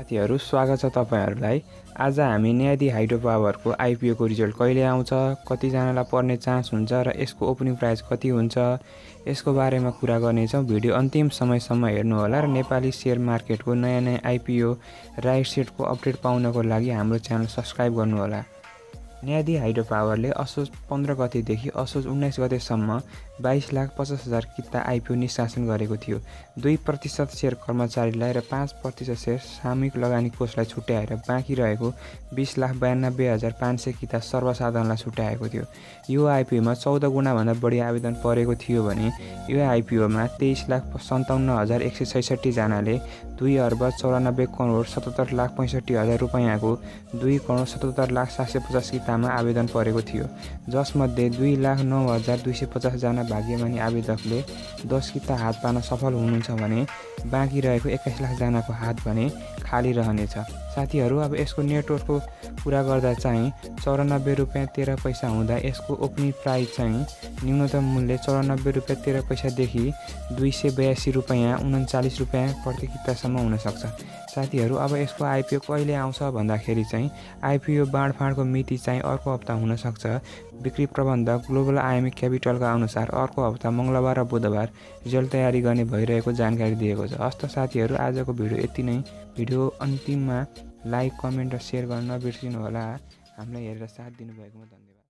साथीहरु स्वागत छ तपाईहरुलाई। आज हामी न्यादी हाइड्रोपावरको आईपीओ को रिजल्ट कहिले आउँछ, कति जनालाई पर्ने चान्स हुन्छ र यसको ओपनिङ प्राइस कति हुन्छ यसको बारेमा कुरा गर्ने छौं। भिडियो अन्तिम समयसम्म हेर्नु होला र नेपाली शेयर मार्केटको नयाँ आईपीओ राइट सेटको अपडेट पाउनको लागि हाम्रो च्यानल सब्स्क्राइब गर्नु होला। न्यादी हाइड्रोपावरले असोज 15 गतेदेखि असोज 19 गतेसम्म 22,50,000 किता आईपीओ निष्कासन गरेको थियो। 2% शेयर कर्मचारीलाई र 5% शेयर सामूहिक लगानी कोषलाई छुट्याएर बाँकी रहेको 20,92,500 किता सर्वसाधारणलाई छुट्याएको थियो। यो आईपीओमा 14 गुणा भन्दा बढी आवेदन परेको थियो भने यो आईपीओमा 23,57,166 जनाले 2,94,97,65,000 रुपैयाँको 2,77,07,50 कितामा आवेदन परेको थियो, जसमध्ये 2,09,250 जना भाग्यमानी आवेदकले 10 किता हात पार्न सफल हुनुहुन्छ भने बाँकी रहेको 21 लाख जनाको हात भने खाली रहनेछ। साथीहरु, अब यसको नेटवर्कको कुरा गर्दा चाहिँ 94 रुपैयाँ 13 पैसा हुँदा यसको ओपनिङ प्राइस चाहिँ न्यूनतम मूल्य 94 रुपैयाँ 13 पैसादेखि 282 रुपैयाँ 39 रुपैयाँ प्रति कितासम्म हुन सक्छ। साथीहरु, अब यसको आईपीओ कहिले आउँछ भन्दाखेरि चाहिँ आईपीओ बाँडफाँडको मिति चाहिँ अर्को हप्ता हुन सक्छ। बिक्री प्रबन्धक ग्लोबल आयामिक क्यापिटलका अनुसार अर्को हप्ता मंगलबार र बुधबार रिजल्ट तयारी गर्ने भइरहेको जानकारी दिएको छ। हस्त साथीहरु, आजको भिडियो यति नै। भिडियो अन्तिममा लाइक, कमेन्ट र शेयर गर्न नबिर्सिनु होला। हामीलाई हेरेर साथ दिनुभएकोमा धन्यवाद।